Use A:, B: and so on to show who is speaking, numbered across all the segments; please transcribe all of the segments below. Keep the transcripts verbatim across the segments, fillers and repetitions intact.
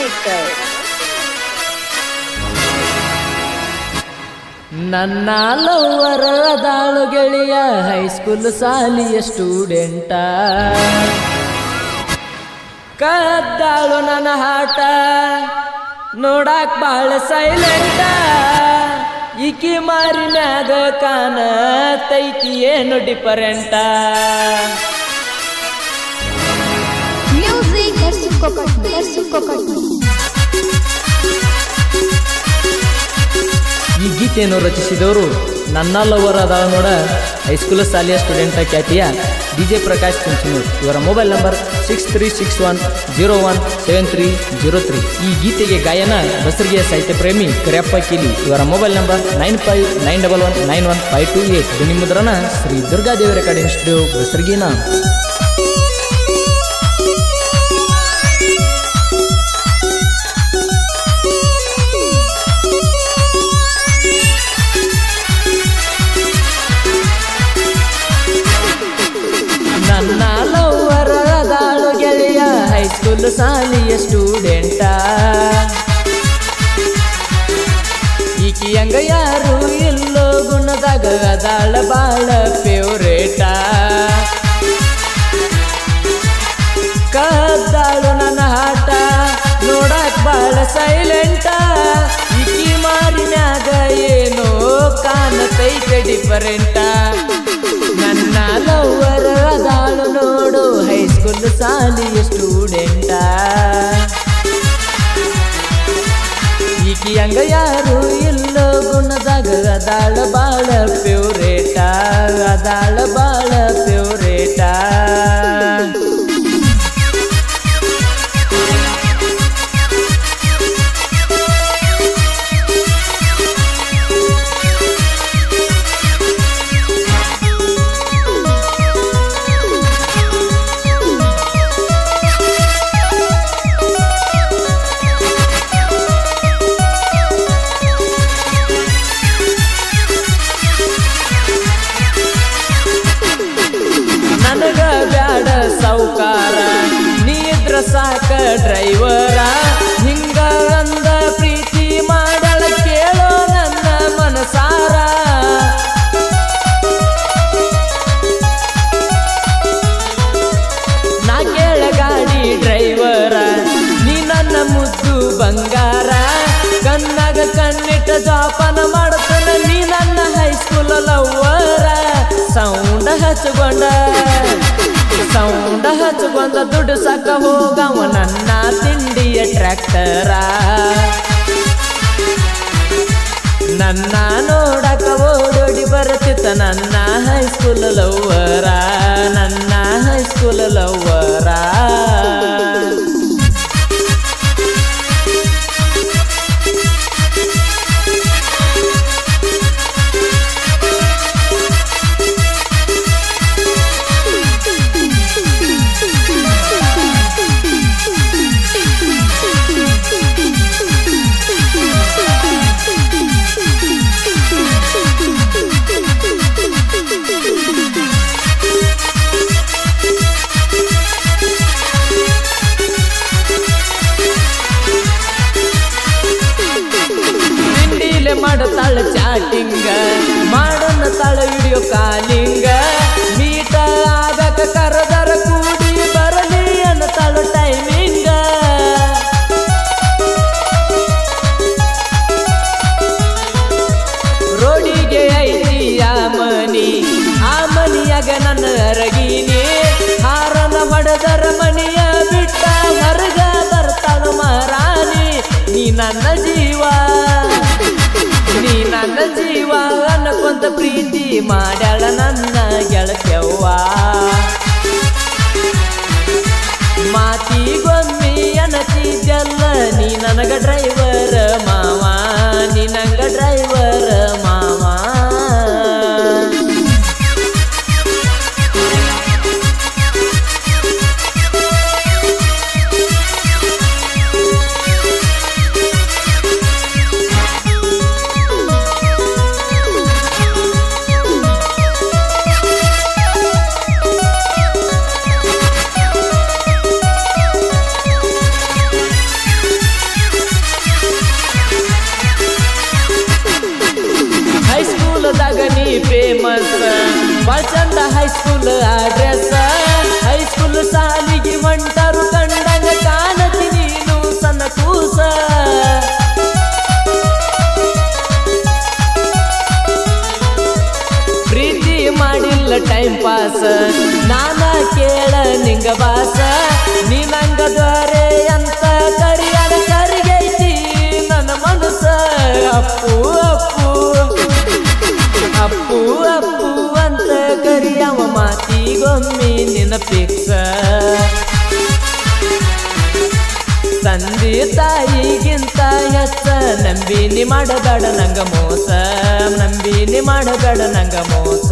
A: maker.
B: ನನ್ನ ಲವ್ವರ ಅದಾಳು ಗೆಳೆಯ ಹೈಸ್ಕೂಲ್ ಸಾಲಿಯ ಸ್ಟೂಡೆಂಟ ಕದ್ದಾಳು ನನ್ನ ಹಾಟ ನೋಡಾಕ್ ಬಾಳ ಸೈಲೆಂಟ ಈಕಿ ಮಾರಿನ್ಯಾಗ ಕಾಣತೈತಿ ಏನು ಡಿಫರೆಂಟ
A: Music Ersukopat.
B: ಈ ಗೀತೆಯನ್ನು ರಚಿಸಿದವರು ನನ್ನ ಲವರ್ ಅದಾಳ ನೋಡ ಹೈಸ್ಕೂಲ್ ಶಾಲೆಯ ಸ್ಟೂಡೆಂಟ್ ಖ್ಯಾತಿಯ ಡಿ ಜೆ ಪ್ರಕಾಶ್ ಚುಂಚನೂರ್. ಇವರ mobile number six three six one zero one seven three zero three. ಈ ಗೀತೆಗೆ ಗಾಯನ ಬಸರಿಗೆಯ ಸಾಹಿತ್ಯ ಪ್ರೇಮಿ ಕರಿಯಪ್ಪ ಕೀಲಿ. ಇವರ mobile number nine five nine double one nine one five two eight. ಧ್ವನಿ ಮುದ್ರಣ ಶ್ರೀ ದುರ್ಗಾದೇವಿ ರೆಕಾರ್ಡಿಂಗ್ ಸ್ಟುಡಿಯೋ ಬಸರಿಗಿನ. ನನ್ನ ಲವ್ವರ ಅದಾಳು ಗೆಳೆಯ ಹೈಸ್ಕೂಲ್ ಶಾಲೆಯ ಸ್ಟೂಡೆಂಟ ಈಕಿ ಹಂಗ ಯಾರು ಎಲ್ಲೋ ಗುಣದಾಗ ಅದಾಳ ಬಾಳ ಫೇವ್ರೇಟ ಕದ್ದಾಳು ನನ್ನ ಹಾಟ ನೋಡಕ್ ಬಾಳ ಸೈಲೆಂಟ ಈಕಿ ಮಾರಿನ್ಯಾಗ ಏನೋ ಕಾಣತೈತೆ ಡಿಫರೆಂಟ ನನ್ನ ಲವ್ವರ ಅದಾಳು ನೋಡು ಹೈಸ್ಕೂಲ್ ಶಾಲೆಯ ಸ್ಟೂಡೆಂಟ ಈಕಿ ಹಂಗ ಯಾರು ಎಲ್ಲೋ ಗುಣದಾಗ ಅದಾಳ ಬಾಳ ಫೇವ್ರೇಟ ಅದಾಳ ಬಾಳ ಫೇವ್ರೇಟ ನನಗ ಬ್ಯಾಡ ಸೌಕಾರ ನೀದ್ರ ಸಾಕ ಡ್ರೈವರ ಹಿಂಗ ಅಂದ ಪ್ರೀತಿ ಮಾಡಳ ಕೇಳೋ ನನ್ನ ಮನಸಾರ ನಾ ಕೇಳ ಗಾಡಿ ಡ್ರೈವರ ನೀ ನನ್ನ ಮುದ್ದು ಬಂಗಾರ ಕಣ್ಣಾಗ ಕಣ್ಣಿಟ್ಟ ಜಾಪನ ಮಾಡ್ತಾನ ನೀ ನನ್ನ ಹೈಸ್ಕೂಲ್ ಲವ್ವರ ಸೌಂಡ ಹಚ್ಕೊಂಡ ಸೌಂಡ ಹಚ್ಕೊಂಡ ದುಡ್ಡು ಸಾಕ ಹೋಗವ ನನ್ನ ತಿಂಡಿಯ ಟ್ರ್ಯಾಕ್ಟರ ನನ್ನ ನೋಡಕ ಓಡೋಡಿ ಬರುತ್ತಿತ್ತ ನನ್ನ ಹೈಸ್ಕೂಲ್ ಲವ್ವರ ನನ್ನ ಹೈಸ್ಕೂಲ್ ಲವ್ವರ ಮಾಡತಾಳ ಚಾಟಿಂಗ ಮಾಡೋಣ ತಾಳ ವಿಡಿಯೋ ಕಾಲಿಂಗ ಮೀಟ ಆಗಕ ಕರದರ ಕೂಡಿ ಬರಲಿ ಅನ್ನತಾಳ ಟೈಮಿಂಗ ರೋಡಿಗೆ ಐತಿ ಆ ಮನಿ ಆ ಮನಿಯಾಗ ನನ್ನ ಅರಗಿನಿ ಹಾರನ ಹೊಡೆದರ ಮನಿಯ ಬಿಟ್ಟ ಹೊರಗ ಬರ್ತಾಳ ಮಾರಾಣಿ ನೀ ನನ್ನ ಜೀವ ನೀ ನನ್ನ ಜೀವ ಅನ್ಕೊಂತ ಪ್ರೀತಿ ಮಾಡ್ಯಾಳ ನನ್ನ ಗೆಳತ್ಯವ್ವ ಮಾತಿಗೊಮ್ಮೆ ಅನತಿದ್ದಲ್ಲ ನೀ ನನಗ ಡ್ರೈವರ್ ಮಾವ ನೀ ನಂಗ ಡ್ರೈವರ್ ಮಾವ ತಂದೆ ತಾಯಿಗಿಂತ ಹೆಚ್ಚ ನಂಬಿನಿ ಮಾಡಬೇಡ ನಂಗ ಮೋಸ ನಂಬಿನಿ ಮಾಡಬೇಡ ನಂಗ ಮೋಸ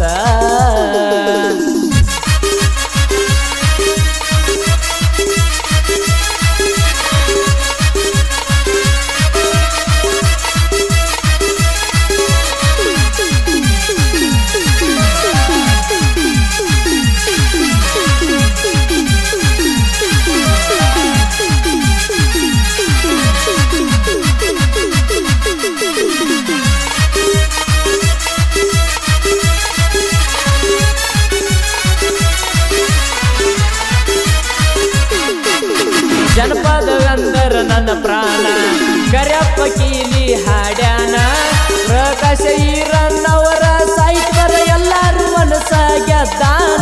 B: ಜನಪದ ಅಂದರ ನನ್ನ ಪ್ರಾಣ ಕರ್ಯಪ್ಪ ಕೀಲಿ ಹಾಡ್ಯಾನ ಪ್ರಕಾಶ ಈರಣ್ಣವರ ಸಾಹಿತ್ಯರ ಎಲ್ಲಾರು ಮನಸ ಗೆದ್ದಾನ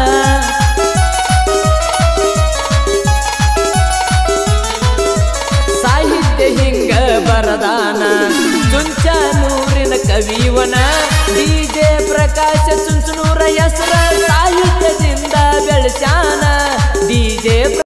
B: ಸಾಹಿತ್ಯ ಹಿಂಗ ಬರದಾನ ಚುಂಚನೂರಿನ ಕವಿವನ ಡಿಜೆ ಪ್ರಕಾಶ ಚುಂಚನೂರ ಹೆಸರ ಸಾಹಿತ್ಯದಿಂದ ಬೆಳೆಸ್ಯಾನ ಡಿಜೆ